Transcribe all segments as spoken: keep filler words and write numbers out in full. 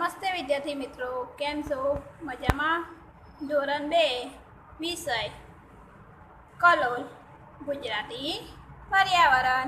નમસ્તે વિદ્યાર્થી મિત્રો, કેમ છો? મજામાં? ધોરણ બે વિષય કલોલ ગુજરાતી પર્યાવરણ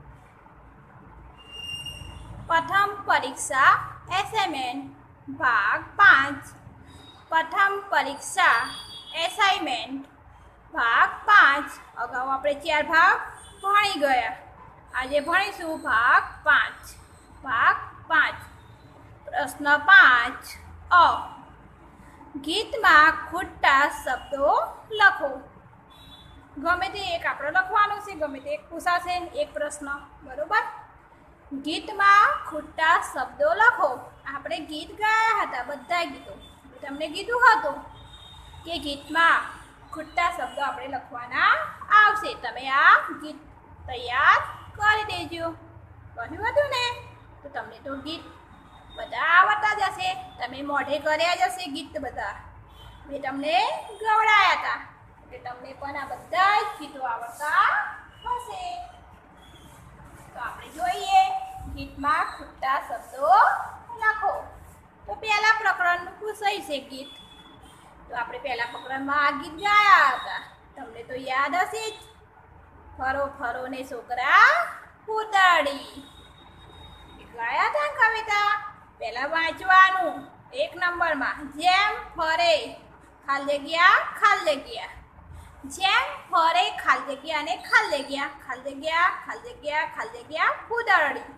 પ્રથમ પરીક્ષા એસાઇનમેન્ટ ભાગ પાંચ પ્રથમ પરીક્ષા એસાઇનમેન્ટ ભાગ પાંચ અગાઉ આપણે ચાર ભાગ ભણી ગયા. આજે ભણીશું ભાગ પાંચ. ભાગ પાંચ પ્રશ્ન પાંચ અ ગીતમાં ખૂટતા શબ્દો લખો. ગમે તે એક આપણે લખવાનું છે, ગમે તે એક પૂછાશે એક પ્રશ્ન, બરોબર. ગીતમાં ખૂટતા શબ્દો લખો. આપણે ગીત ગાયા હતા, બધા ગીતો. તમને કીધું હતું કે ગીતમાં ખૂટતા શબ્દો આપણે લખવાના આવશે. તમે આ ગીત તૈયાર કરી દેજો. કહ્યું હતું ને? તો તમને તો ગીત બધા આવડતા જ હશે. તમે મોઢે કર્યા જ હશે ગીત બધા. મેં તમને ગવડાયા હતા એટલે તમને પણ આ બધા જ ગીતો આવડતા હશે. તો આપણે જોઈએ ગીતમાં ખૂટતા શબ્દો લખો. તો પહેલા પ્રકરણનું પૂછાય છે ગીત. તો આપણે પહેલા પ્રકરણમાં આ ગીત ગાયા હતા, તમને તો યાદ હશે જ. ફરો ફરો ને છોકરા ઉડાડી ગાયા હતા કવિતા. પહેલા વાંચવાનું એક નંબરમાં. જેમ ફરે ખાલી જગ્યા ખાલી જગ્યા. જેમ ફરે ખાલી જગ્યા અને ખાલી જગ્યા ખાલી જગ્યા ખાલી જગ્યા ખાલી જગ્યા ઉડાડી.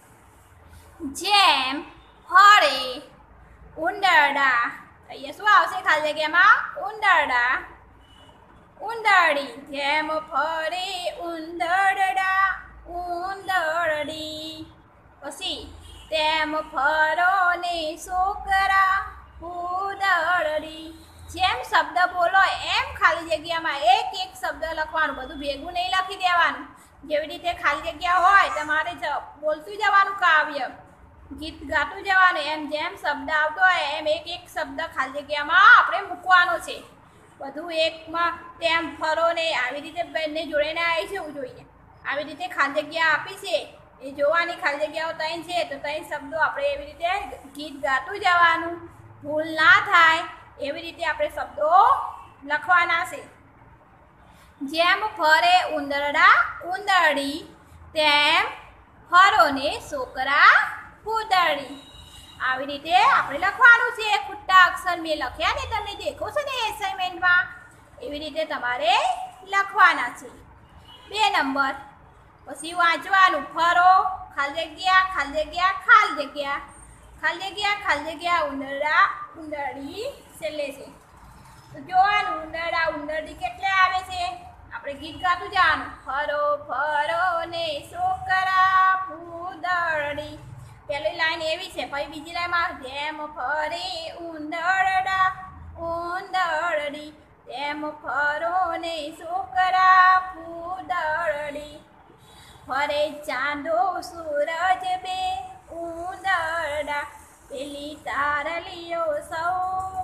જેમ ફરે ઉંદરડા. અહીંયા શું આવશે ખાલી જગ્યામાં? ઉંદરડા ઉંદરડી. જેમ ફરે ઉંદરડા ઉંદરડી. પછી તેમ ફરો ને છોકરા ઉંદરડી. જેમ શબ્દ બોલો એમ ખાલી જગ્યામાં એક એક શબ્દ લખવાનું, બધું ભેગું નહીં લખી દેવાનું. જેવી રીતે ખાલી જગ્યા હોય તમારે બોલતું જવાનું કાવ્ય, ગીત ગાતું જવાનું. એમ જેમ શબ્દ આવતો હોય એમ એક એક શબ્દ ખાલી જગ્યામાં આપણે મૂકવાનો છે. બધું એકમાં તેમ ફરો ને આવી રીતે બંને જોડેને આવી જવું જોઈએ. આવી રીતે ખાલી જગ્યા આપી છે એ જોવાની. ખાલી જગ્યાઓ ત્રણ છે તો ત્રણ શબ્દો આપણે એવી રીતે ગીત ગાતું જવાનું, ભૂલ ના થાય એવી રીતે આપણે શબ્દો લખવાના છે. જેમ ફરે ઉંદરડા ઉંદરડી, તેમ ફરો ને છોકરા ઉંદરડી. આવી રીતે આપણે લખવાનું છે. ખૂટતા અક્ષર મેં લખ્યા ને, તમને દેખો છો ને એસાઇનમેન્ટમાં. એવી રીતે તમારે લખવાના છે. બે નંબર પછી વાંચવાનું. ફરો ખાલી જગ્યા ખાલી જગ્યા ખાલી જગ્યા ખાલી જગ્યા ખાલી જગ્યા ઉંદરડા ઉંદરડી છેલ્લે છે. તો જોવાનું ઉંદરડા ઉંદરડી કેટલે આવે છે. આપણે ગીત ગાતું જવાનું. ફરો ફરો ને છોકરા ઉંદરડી. પહેલી લાઈન એવી છે, પછી બીજી લાઈનમાં જેમ ફરે ઉંદરડા ઉંદરડી, તેમ ફરો ને છોકરા ઉંદરડી. ફરે ચાંદો સૂરજ બે ઉંદરડા, પેલી તારલીઓ સૌ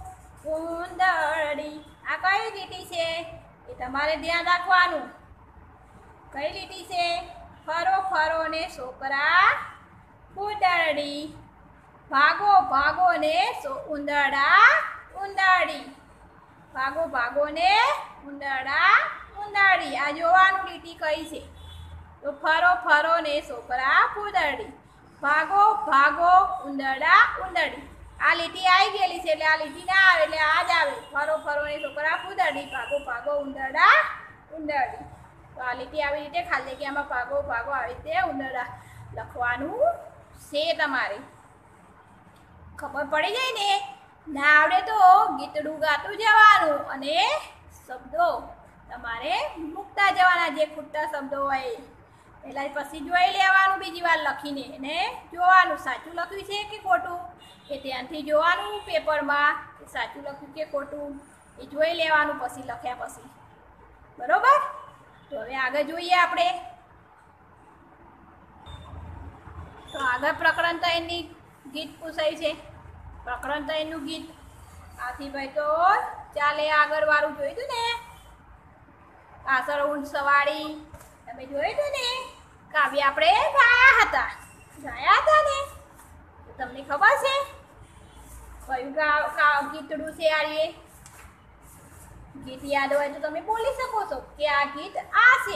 ઉંદરડી. આ કઈ લીટી છે એ તમારે ધ્યાન રાખવાનું. કઈ લીટી છે? ફરો ફરો ને છોકરા ઉંદરડી. ભાગો ભાગો ને ઉંદરડા ઉંદરડી. ભાગો ભાગો ને ઉંદરડા ઉંદરડી. આ જોવાનું લીટી કઈ છે. તો ફરો ફરો ને છોકરા ઉંદરડી, ભાગો ભાગો ઉંદરડા ઉંદરડી. આ લીટી આવી ગયેલી છે એટલે આ લીટી ના આવે એટલે આ જ આવે. ફરો ફરો ને છોકરા ઉંદરડી, ભાગો ભાગો ઉંદરડા ઉંદરડી. તો આ લીટી આવી રીતે ખાલી જગ્યામાં ભાગો ભાગો આવી રીતે ઉંદરડા લખવાનું છે. તમારે ખબર પડી જાય ને. ના આવડે તો ગીતડું ગાતું જવાનું અને શબ્દો તમારે મૂકતા જવાના. જે ખૂટતા શબ્દો હોય પહેલાં પછી જોઈ લેવાનું, બીજી વાર લખીને એને જોવાનું સાચું લખ્યું છે કે ખોટું. એ ધ્યાનથી જોવાનું પેપરમાં કે સાચું લખ્યું કે ખોટું એ જોઈ લેવાનું પછી લખ્યા પછી, બરોબર. તો હવે આગળ જોઈએ આપણે. તો આગળ પ્રકરણ ત્રણની ગીત પૂછાય છે. પ્રકરણ ત્રણનું ગીત આથી ભાઈ તો ચાલે. આગળ વાળું જોયું હતું ને, પાછળ ઊંટ સવારી તમે જોયું હતું ને. કાવ્ય આપણે ગાયા હતા ગાયા હતા ને. તમને ખબર છે કયું ગાવ ગાવ ગીતડું છે આ એ ગીત યાદ હોય તો તમે બોલી શકો છો કે આ ગીત આ છે,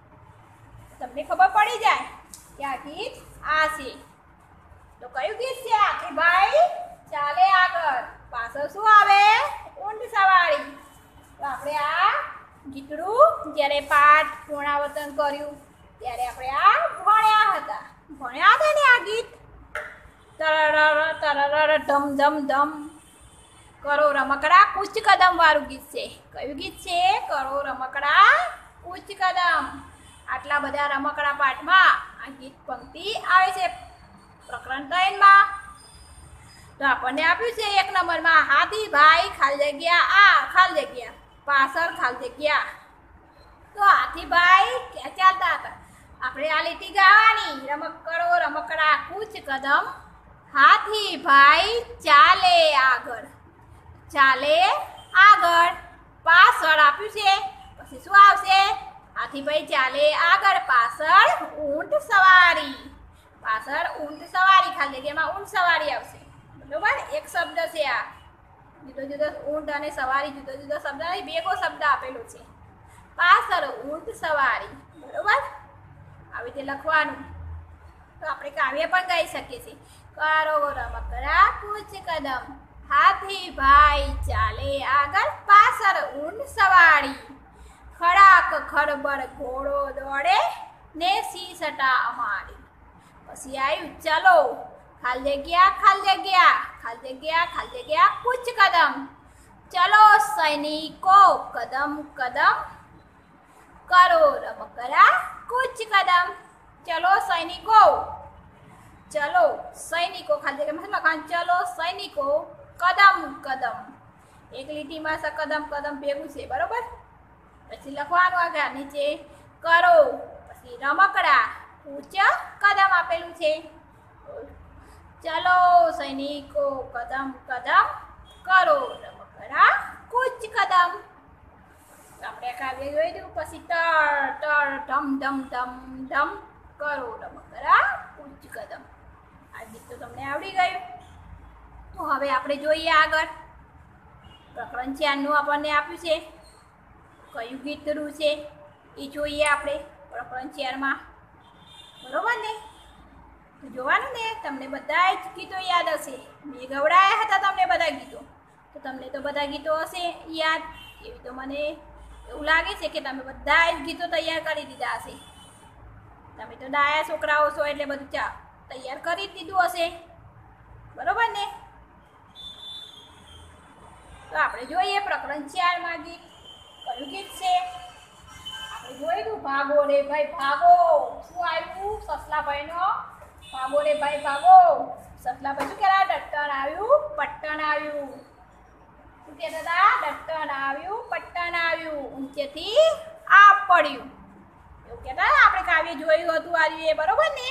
તમને ખબર પડી જાય કે આ ગીત આ છે. તો કયું ગીત છે? હાથીભાઈ ચાલે આગળ, પાછળ શું આવે? ઊંટ સવારી. તો આપણે આ ગીતડું જ્યારે પાઠ પુનરાવર્તન કર્યું ત્યારે આપણે આ ભણ્યા હતા. ભણ્યા હતા ને આ ગીત. તરર તરર ધમ ધમ ધમ કરો રમકડા કૂચ કદમ વાળું ગીત છે. કયું ગીત છે? કરો રમકડા કૂચ કદમ. આટલા બધા રમકડા પાઠમાં આ ગીત પંક્તિ આવે છે પ્રકરણ ત્રણમાં. તો આપણને આપ્યું છે એક નંબરમાં હાથીભાઈ ખાલી જગ્યા આ ખાલી જગ્યા પાછળ ખાલી જગ્યા. તો હાથીભાઈ ક્યાં ચાલતા હતા? આપણે આ લીટી ગાવાની. રમક કરો રમકડા કૂચ કદમ હાથીભાઈ ચાલે આગળ. ચાલે આગળ પાછળ આપ્યું છે. પછી શું આવશે? હાથીભાઈ ચાલે આગળ પાછળ ઊંટ સવારી. પાછળ ઊંટ સવારી ખાલી જગ્યામાં ઊંટ સવારી આવશે. બરોબર? એક શબ્દ છે આ. જુદો જુદો ઊંટ અને સવારી જુદો જુદો શબ્દ નહીં, બેગો શબ્દ આપેલો છે. પાછળ ઊંટ સવારી. બરોબર? આવી રીતે લખવાનું. તો આપણે કાવ્ય પણ ગાઈ શકીએ છીએ. કરો રમકડા કૂચ કદમ હાથીભાઈ ચાલે આગળ પાછળ ઊંટ સવારી. ખડાક ખડબડ ઘોડો દોડે ને સીસટા અમારી. પછી આવ્યું ચલો ખાલી જગ્યા ખાલી જગ્યા ખાલી જગ્યા ખાલી જગ્યા કૂચ કદમ. ચલો સૈનિકો કદમ કદમ કરો રમકડા કૂચ કદમ. ચલો સૈનિકો. ચલો સૈનિકો ખાલી જગ્યામાં લખાણ ચલો સૈનિકો કદમ કદમ. એક લીટીમાં કદમ કદમ ભેગું છે. બરોબર? પછી લખવાનું આગળ નીચે કરો પછી રમકડા કૂચ કદમ આપેલું છે. ચલો સૈનિકો કદમ કદમ કરો રમકડા કૂચ કદમ. આપણે કાવ્ય જોઈ દઉં. પછી તર તર ધમ ધમ ધમ ધમ કરો રમકડા કૂચ કદમ. આ ગીત તો તમને આવડી ગયું. તો હવે આપણે જોઈએ આગળ પ્રકરણ ચારનું આપણને આપ્યું છે. કયું ગીતડું છે એ જોઈએ આપણે પ્રકરણ ચારમાં. બરોબર ને? તો જોવાનું ને તમને બધા જ ગીતો યાદ હશે. મેં ગવડાયા હતા તમને બધા ગીતો, તો તમને તો બધા ગીતો હશે યાદ. એવી તો મને એવું લાગે છે કે તમે બધા જ ગીતો તૈયાર કરી દીધા હશે. તમે તો ડાયા છોકરાઓ છો એટલે બધું ચા તૈયાર કરી દીધું હશે. બરોબર ને? તો આપણે જોઈએ પ્રકરણ ચારમાં ગીત કયું ગીત છે. આપણે જોઈશું ભાગો રે ભાઈ ભાગો. શું આવ્યું? સસલાભાઈનો ભાગો રે ભાઈ ભાગો. સસલાભાઈ શું કહેતા? ડટ્ટણ આવ્યું પટ્ટણ આવ્યું. શું કહેતા હતા? ડટ્ટણ આવ્યું પટ્ટણ આવ્યું. ઊંચેથી આ પડ્યું. એવું કહેતા આપણે કાવ્ય જોયું હતું આવ્યું એ. બરોબર ને?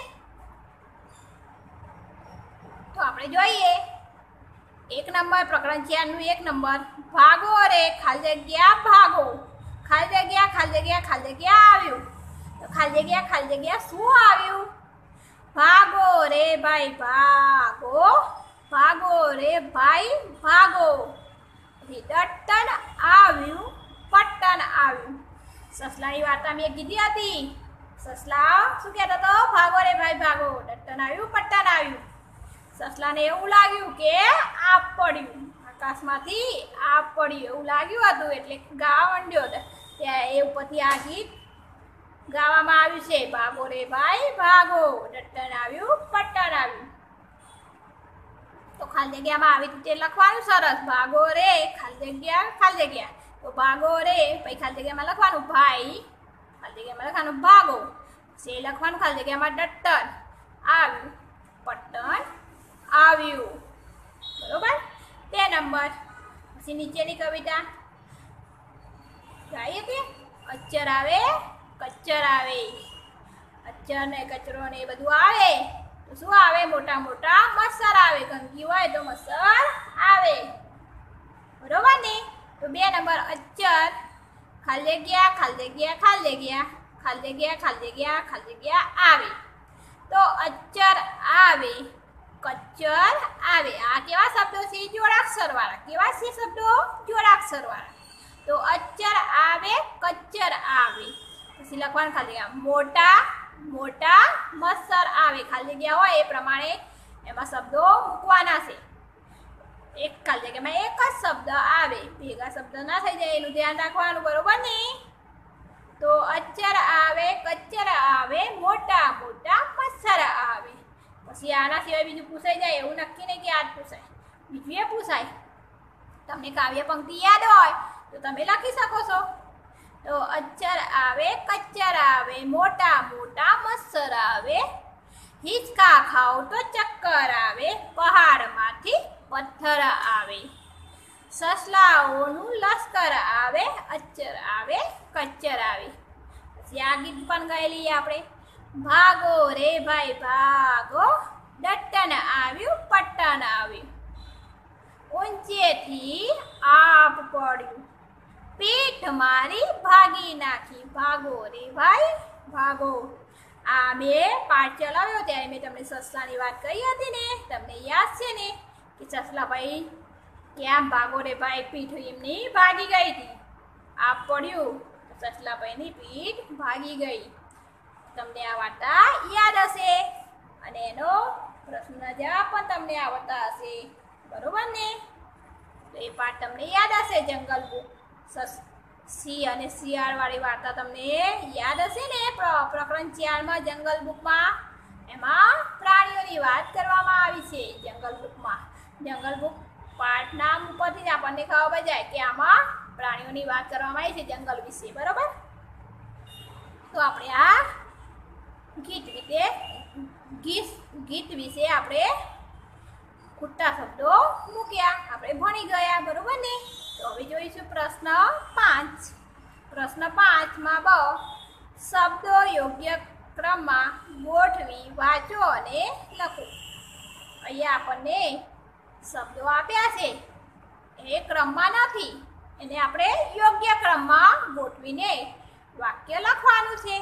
તો આપણે જોઈએ એક નંબર પ્રકરણ ચારનું એક નંબર ભાગો રે ખાલી જગ્યા ભાગો. ખાલી જગ્યા ખાલી જગ્યા ખાલી જગ્યા આવ્યું. તો ખાલી જગ્યા ખાલી જગ્યા શું આવ્યું? ભાગો રે ભાઈ ભાગો. ભાગો રે ભાઈ ભાગો. ડટ્ટન આવ્યું પટ્ટન આવ્યું. સસલાની વાર્તા મેં કીધી હતી. સસલા શું કહેતો હતો? ભાગો રે ભાઈ ભાગો. ડટ્ટન આવ્યું પટ્ટન આવ્યું. સસલાને એવું લાગ્યું કે આપ પડ્યું, આકાશમાંથી આપ પડ્યું એવું લાગ્યું હતું એટલે ગાવા માંડ્યો. ત્યાં એ ઉપરથી આ ગીત ગાવામાં આવ્યું છે. ભાગો રે ભાઈ ભાગો. ડટ્ટન આવ્યું પટ્ટન આવ્યું. તો ખાલી જગ્યામાં આવી રીતે લખવાનું સરસ. ભાગો રે ખાલી જગ્યા ખાલી જગ્યા. તો ભાગો રે પછી ખાલી જગ્યામાં લખવાનું ભાઈ, ખાલી જગ્યામાં લખવાનું ભાગો. સે લખવાનું ખાલી જગ્યામાં ડટ્ટન આવ્યું પટ્ટન આવ્યું. બરોબર? બે નંબર. પછી નીચેની કવિતા ગાઈએ તે અચ્ચર આવે કચ્ચર આવે. અચ્ચર ને કચરો ને એ બધું આવે તો શું આવે? મોટા મોટા મચ્છર આવે. ગંદકી હોય તો મચ્છર આવે. બરોબર ને? તો બે નંબર અચ્ચર ખાલી જગ્યા ખાલી જગ્યા ખાલી જગ્યા ખાલી જગ્યા ખાલી જગ્યા ખાલી જગ્યા આવે. તો અચ્ચર આવે કચ્ચર આવે. આ કેવા શબ્દો છે? જોડા જોડાક્ષરવાળા. કેવા છે શબ્દો? જોડાક્ષરવાળા. તો અચ્ચર આવે, કચ્ચર આવે. પછી લખવાનું ખાલી જગ્યા મોટા મોટા મચ્છર આવે. ખાલી જગ્યા હોય એ પ્રમાણે એમાં શબ્દો મૂકવાના છે. એક ખાલી જગ્યામાં એક જ શબ્દ આવે, ભેગા શબ્દ ના થઈ જાય એનું ધ્યાન રાખવાનું, બરોબર ને? તો અચ્ચર આવે, કચ્ચર આવે, મોટા મોટા મચ્છર આવે. પછી આના સિવાય બીજું પૂછાઈ જાય એવું નક્કી નહીં કે આ જ પૂછાય, બીજું એ પૂછાય. તમને કાવ્ય પંક્તિ યાદ હોય તો તમે લખી શકો છો. તો અચ્ચર આવે, કચ્ચર આવે, મોટા મોટા મચ્છર આવે, હિંચકા ખાઓ તો ચક્કર આવે, પહાડમાંથી પથ્થર આવે, સસલાઓનું લશ્કર આવે, અચ્ચર આવે, કચ્ચર આવે. પછી આ ગીત પણ ગાયેલી આપણે. ભાગો રે ભાઈ ભાગો, દટ્ટન આવ્યું પટ્ટન આવ્યું, ઊંચેથી આપ પડ્યું, પીઠ મારી ભાગી નાખી. ભાગો રે ભાઈ ભાગો. આ બે પાઠ ચલાવ્યો ત્યારે મેં તમને સસલાની વાત કહી હતી ને, તમને યાદ છે ને કે સસલાભાઈ ક્યાં ભાગો રે ભાઈ પીઠ એમની ભાગી ગઈ હતી. આપ પડ્યું તો સસલાભાઈની પીઠ ભાગી ગઈ. તમને આ વાર્તા યાદ હશે અને એનો પ્રશ્નના જવાબ પણ તમને આવડતા હશે, બરોબર ને? તો એ પાઠ તમને યાદ હશે. જંગલ બુક સસ સિંહ અને શિયાળવાળી વાર્તા તમને યાદ હશે ને? પ્રકરણ ચારમાં જંગલ બુકમાં એમાં પ્રાણીઓની વાત કરવામાં આવી છે. જંગલ બુકમાં જંગલ બુક પાઠ નામ ઉપરથી જ આપણને ખબર પડી જાય કે આમાં પ્રાણીઓની વાત કરવામાં આવી છે જંગલ વિશે, બરોબર? તો આપણે આ ગીત વિશે ગીત ગીત વિશે આપણે ખૂટતા શબ્દો મૂક્યા, આપણે ભણી ગયા, બરોબર ને? તો હવે જોઈશું પ્રશ્ન પાંચ. પ્રશ્ન પાંચમાં બ શબ્દો યોગ્ય ક્રમમાં ગોઠવી વાંચો અને લખો. અહીંયા આપણને શબ્દો આપ્યા છે, એ ક્રમમાં નથી, એને આપણે યોગ્ય ક્રમમાં ગોઠવીને વાક્ય લખવાનું છે.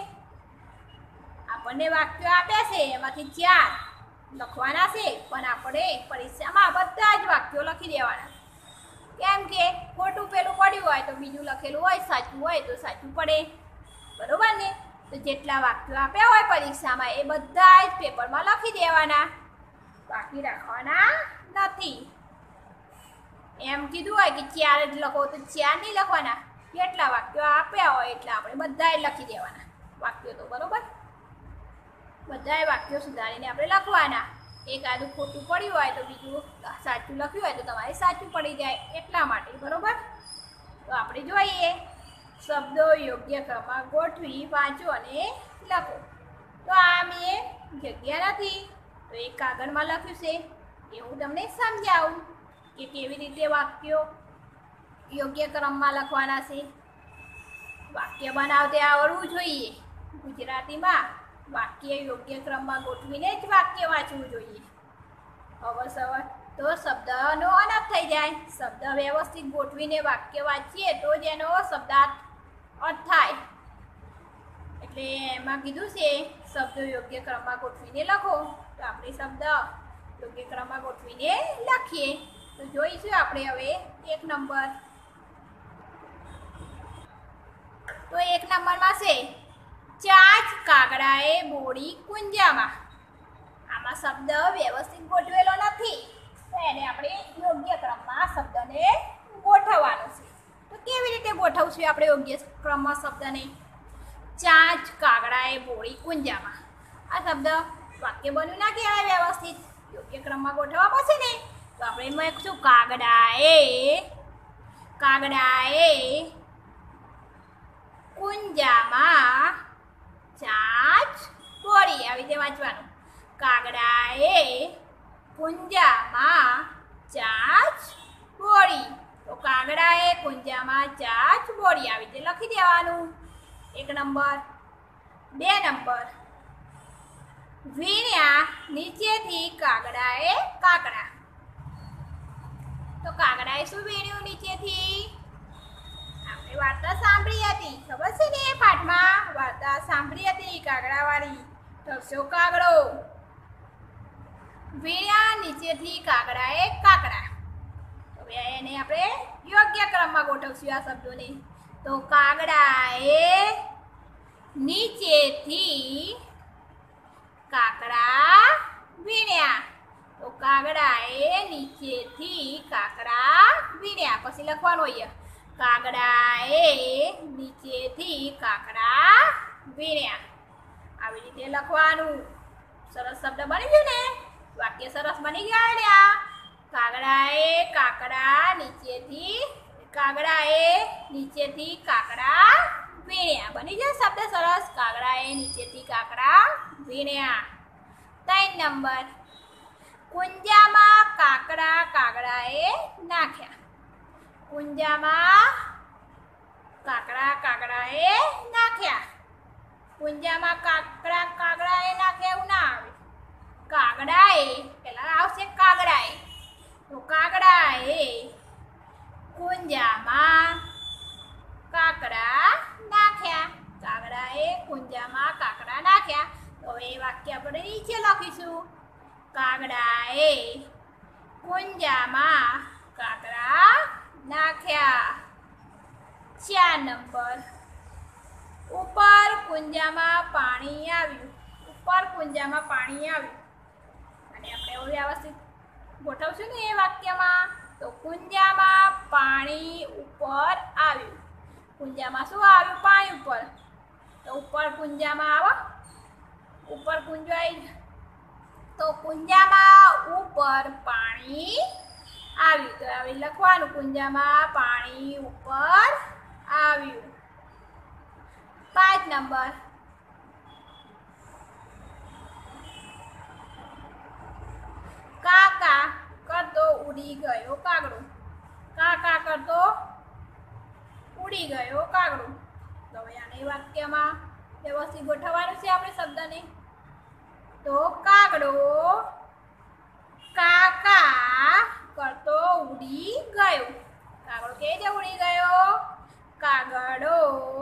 આપણને વાક્યો આપ્યા છે એમાંથી ચાર લખવાના છે, પણ આપણે પરીક્ષામાં બધા જ વાક્યો લખી દેવાના. કેમ કે ખોટું પેલું પડ્યું હોય તો બીજું લખેલું હોય સાચું હોય તો સાચું પડે, બરોબર ને? તો જેટલા વાક્યો આપ્યા હોય પરીક્ષામાં એ બધા જ પેપરમાં લખી દેવાના, બાકી રાખવાના નથી. એમ કીધું હોય કે ચાર જ લખો તો ચાર નહીં લખવાના, જેટલા વાક્યો આપ્યા હોય એટલા આપણે બધા જ લખી દેવાના વાક્યો, તો બરોબર? બધા વાક્યો સુધારીને આપણે લખવાના. એક આદું ખોટું પડ્યું હોય તો બીજું સાચું લખ્યું હોય તો તમારે સાચું પડી જાય, એટલા માટે, બરોબર? તો આપણે જોઈએ શબ્દો યોગ્ય ક્રમમાં ગોઠવી વાંચો અને લખો. તો આ મેં જગ્યા નથી તો એક કાગળમાં લખ્યું છે, એ હું તમને સમજાવું કે કેવી રીતે વાક્યો યોગ્ય ક્રમમાં લખવાના છે. વાક્ય બનાવતે આવડવું જોઈએ. ગુજરાતીમાં વાક્ય યોગ્ય ક્રમમાં ગોઠવીને જ વાક્ય વાંચવું જોઈએ. અવસર તો શબ્દનો અનર્થ થઈ જાય. શબ્દ વ્યવસ્થિત ગોઠવીને વાક્ય વાંચીએ તો જ એનો શબ્દાર્થ અર્થ થાય. એટલે એમાં કીધું છે શબ્દો યોગ્ય ક્રમમાં ગોઠવીને લખો. તો આપણે શબ્દ યોગ્ય ક્રમમાં ગોઠવીને લખીએ. તો જોઈશું આપણે હવે એક નંબર. તો એક નંબરમાં છે ચાંચ કાગડાએ બોળી કુંજામાં. આમાં શબ્દ વ્યવસ્થિત ગોઠવેલો નથી તો એને આપણે યોગ્ય ક્રમમાં શબ્દને ગોઠવવાનો છે. તો કેવી રીતે ગોઠવશું આપણે યોગ્ય ક્રમમાં શબ્દને? ચાંચ કાગડાએ બોળી કુંજામાં. આ શબ્દ વાક્ય બન્યું ના કહેવાય વ્યવસ્થિત, યોગ્ય ક્રમમાં ગોઠવવા પડશે ને. તો આપણે એમાં લખશું કાગડાએ કાગડાએ કુંજામાં ચાંચ બોળી. આવી રીતે વાંચવાનું. કાગડાએ કુંજામાં ચાંચ બોળી. તો કાગડાએ કુંજામાં ચાંચ બોળી આવી રીતે લખી દેવાનું. એક નંબર. બે નંબર. વીણ્યા નીચેથી કાગડાએ કાકડા. તો કાગડાએ શું વીણ્યું નીચેથી? આપણે વાર્તા સાંભળી હતી, ખબર છે ને? પાઠમાં વાર્તા સાંભળી હતી કાગડાવાળી. તો કાગડો વીણ્યા નીચેથી કાગડાએ કાકડા. તો એને આપણે યોગ્ય ક્રમમાં ગોઠવશું આ શબ્દોને. તો કાગડાએ નીચેથી કાકડા વીણ્યા. તો કાગડાએ નીચેથી કાકડા વીણ્યા. પછી લખવાનું અહીંયા કાગડાએ નીચેથી કાકડા વીણ્યા. આવી રીતે લખવાનું. સરસ શબ્દ બની ગયું ને, વાક્ય સરસ બની ગયા ને. આ કાગડાએ કાકડા નીચેથી કાગડાએ નીચેથી કાકડા વીણ્યા બની જાય શબ્દ સરસ. કાગડાએ નીચેથી કાકડા વીણ્યા. ત્રણ નંબર, કુંજામાં કાકડા કાગડાએ નાખ્યા. કુંજામાં કાકડા કાગડાએ નાખ્યા. કુંજામાં કાકડા કાગડાએ નાખ્યા એવું ના આવે. કાગડાએ પેલા આવશે કાગડાએ. તો કાગડાએ કુંજામાં કાકડા નાખ્યા. કાગડાએ કુંજામાં કાકડા નાખ્યા. તો એ વાક્ય આપણે નીચે લખીશું. કાગડાએ કુંજામાં કાકડા નાખ્યા. ચાર નંબર, ઉપર કુંજામાં પાણી આવ્યું. ઉપર કુંજામાં પાણી આવ્યું. અને આપણે એવું વ્યવસ્થિત ગોઠવશું ને એ વાક્યમાં. તો કુંજામાં પાણી ઉપર આવ્યું. કુંજામાં શું આવ્યું? પાણી ઉપર. તો ઉપર કુંજામાં આવો. ઉપર કુંજો આવી. તો કુંજામાં ઉપર પાણી આવ્યું. તો આવી લખવાનું કુંજામાં પાણી ઉપર આવ્યું. પાંચ નંબર, કાકા કરતો ઉડી ગયો કાગડો. કાકા કરતો ઉડી ગયો કાગડો. તો હવે આને વાક્યમાં વ્યવસ્થિત ગોઠવવાનું છે આપણે શબ્દને. તો કાગડો કાકા કરતો ઉડી ગયો. કાગડો કે જે ઉડી ગયો. કાગડો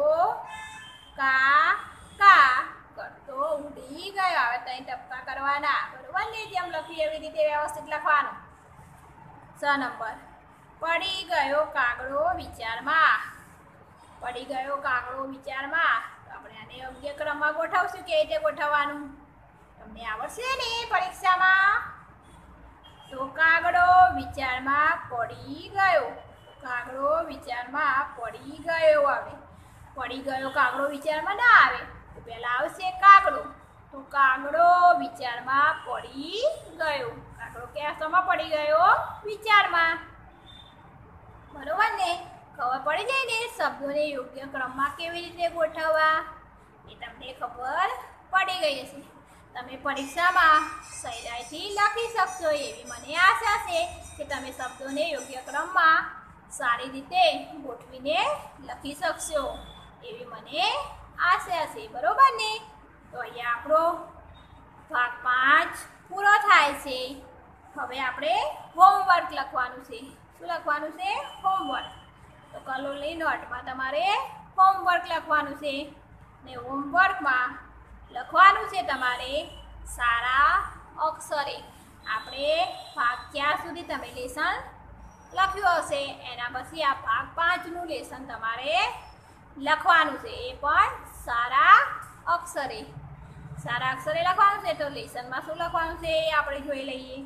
કાકા કરતો ઉડી ગયો. હવે ત્યાં ટપકા કરવાના બરોબર ને, જેમ લખી એવી રીતે વ્યવસ્થિત લખવાનું. છ નંબર, પડી ગયો કાગડો વિચારમાં. પડી ગયો કાગડો વિચારમાં. તો આપણે આને યોગ્ય ક્રમમાં ગોઠવશું. કે રીતે ગોઠવવાનું તમને આવડશે ને પરીક્ષામાં. તો કાગડો વિચારમાં પડી ગયો. કાગડો વિચારમાં પડી ગયો આવે. પડી ગયો કાગડો વિચારમાં ના આવે. તો પહેલા આવશે કાગડો. તો કાગડો વિચારમાં પડી ગયો. કાગડો ક્યાં શેમાં પડી ગયો? વિચારમાં. બરોબર ને? ખબર પડી જાય ને શબ્દોને યોગ્ય ક્રમમાં કેવી રીતે ગોઠવવા એ તમને ખબર પડી ગઈ હશે. તમે પરીક્ષામાં સહેલાઈથી લખી શકશો એવી મને આશા છે કે તમે શબ્દોને યોગ્ય ક્રમમાં સારી રીતે ગોઠવીને લખી શકશો એવી મને આશા છે. બરોબર ને? તો અહીંયા આપણો ભાગ પાંચ પૂરો થાય છે. હવે આપણે હોમવર્ક લખવાનું છે. શું લખવાનું છે? હોમવર્ક. તો કલોલની નોટમાં તમારે હોમવર્ક લખવાનું છે. ને હોમવર્કમાં લખવાનું છે તમારે સારા અક્ષરે. આપણે ભાગ ચાર સુધી તમે લેસન લખ્યું હશે. એના પછી આ ભાગ પાંચનું લેસન તમારે લખવાનું છે. એ પણ સારા અક્ષરે. સારા અક્ષરે લખવાનું છે. તો લેસનમાં શું લખવાનું છે એ આપણે જોઈ લઈએ.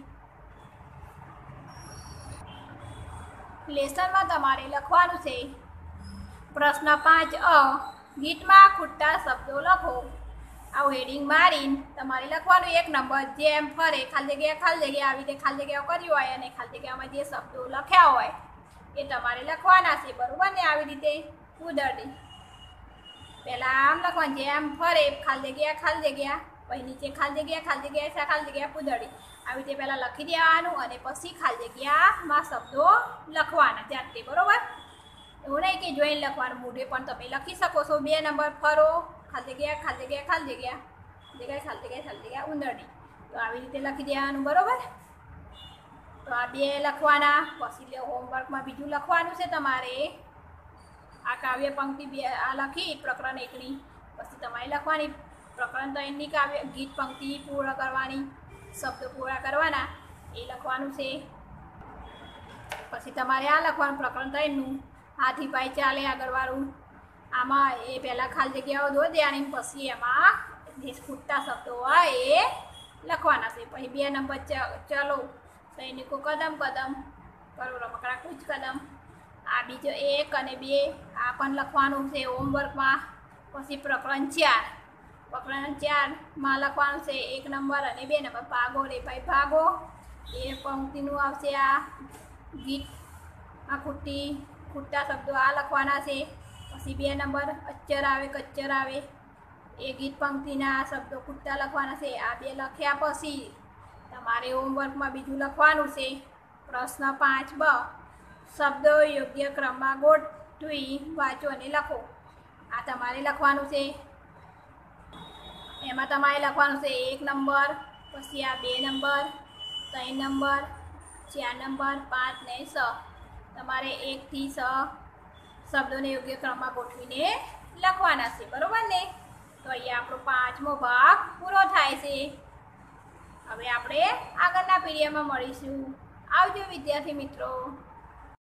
લેસનમાં તમારે લખવાનું છે પ્રશ્ન પાંચ અ, ગીતમાં ખૂટતા શબ્દો લખો. આવું હેડિંગ મારીને તમારે લખવાનું એક નંબર જેમ ફરે ખાલી જગ્યા ખાલી જગ્યા આવી રીતે ખાલી જગ્યાઓ કરી હોય અને ખાલી જગ્યામાં જે શબ્દો લખ્યા હોય એ તમારે લખવાના છે. બરાબર ને? આવી રીતે ઉદરડી પહેલાં આમ લખવાનું જેમ ફરે ખાલી જગ્યા ખાલી જગ્યા, પછી નીચે ખાલી જગ્યા ખાલી જગ્યા ખાલી જગ્યા કુદરડી. આવી રીતે પહેલાં લખી દેવાનું અને પછી ખાલી જગ્યામાં શબ્દો લખવાના જાતે. બરાબર? એવું નહીં કે જોઈને લખવાનું મોઢે પણ તમે લખી શકો છો. બે નંબર ફરો ખાલી જગ્યા ખાલી જગ્યા ખાલી જગ્યા જગ્યાએ ખાલી જગ્યા ખાલી જગ્યા ઉંદરડી. તો આવી રીતે લખી દેવાનું. બરાબર? તો આ બે લખવાના. પછી હોમવર્કમાં બીજું લખવાનું છે તમારે આ કાવ્ય પંક્તિ બે આ લખી પ્રકરણ એકની. પછી તમારે લખવાની પ્રકરણ ત્રણની કાવ્ય ગીત પંક્તિ પૂર્ણ કરવાની, શબ્દો પૂરા કરવાના એ લખવાનું છે. પછી તમારે આ લખવાનું પ્રકરણ ત્રણનું હાથી પાય ચાલે આગળવાળું. આમાં એ પહેલાં ખાલી જગ્યાઓ દો દેવાની, પછી એમાં જે ખૂટતા શબ્દો હોય એ લખવાના છે. પછી બે નંબર ચલો સૈનિકો કદમ કદમ કરો રમકડા કૂચ કદમ. આ બીજો એક અને બે આ પણ લખવાનું છે હોમવર્કમાં. પછી પ્રકરણ ચાર પ્રકરણ ચારમાં લખવાનું છે એક નંબર અને બે નંબર ભાગો રે ભાઈ ભાગો. એ પંક્તિનું આવશે આ ગીત આ ખૂટી ખૂટતા શબ્દો આ લખવાના છે. પછી બે નંબર અચ્ચર આવે કચ્ચર આવે એ ગીત પંક્તિના શબ્દો ખૂટતા લખવાના છે. આ બે લખ્યા પછી તમારે હોમવર્કમાં બીજું લખવાનું છે પ્રશ્ન પાંચ બ શબ્દો યોગ્ય ક્રમમાં ગોઠવી વાંચો અને લખો. આ તમારે લખવાનું છે. એમાં તમારે લખવાનું છે એક નંબર, પછી આ બે નંબર, ત્રણ નંબર, ચાર નંબર, પાંચ ને છ. તમારે એકથી છ શબ્દોને યોગ્ય ક્રમમાં ગોઠવીને લખવાના છે. બરાબર ને? તો અહીંયા આપણો પાંચમો ભાગ પૂરો થાય છે. હવે આપણે આગળના પીરિયડમાં મળીશું. આવજો વિદ્યાર્થી મિત્રો.